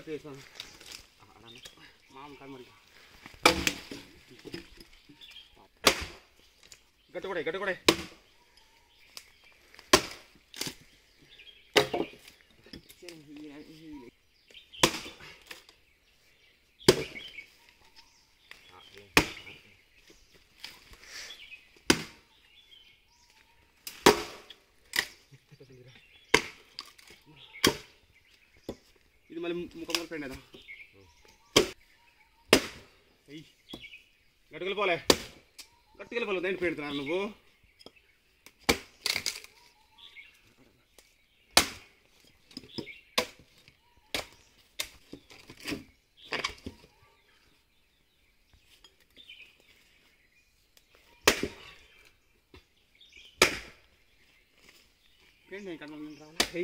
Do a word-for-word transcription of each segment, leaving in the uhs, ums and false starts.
తీసాను మామ కాదు మరి గట్టు కూడా గట్టు కూడా ఇది మళ్ళీ ముఖం ఫ్రెండ్ కదా అయ్యి గట్టుకెళ్ళిపోలే గట్టుకెళ్ళిపోలేదు ఏంటి పెడుతున్నాను నువ్వు ఏంటి ఇక్కడ రావాలి అయ్యి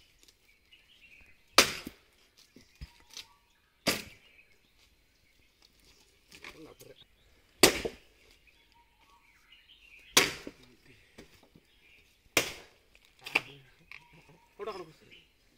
ఫోటో అక్కడ వస్తుంది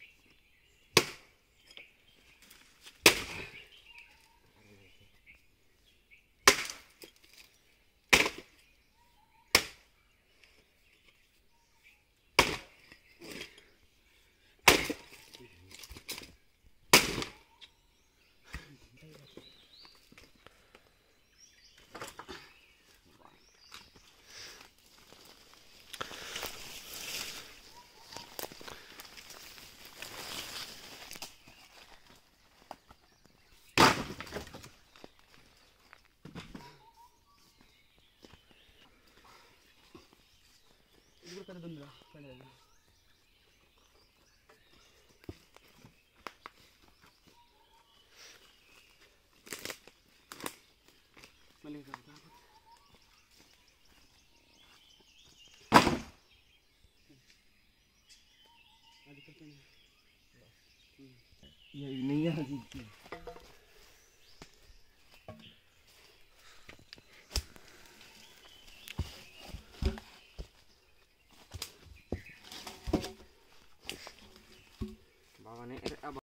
పెడుతుందిరా పెడదు మళ్ళీ అది పెట్టండి नहीं है बाबा ने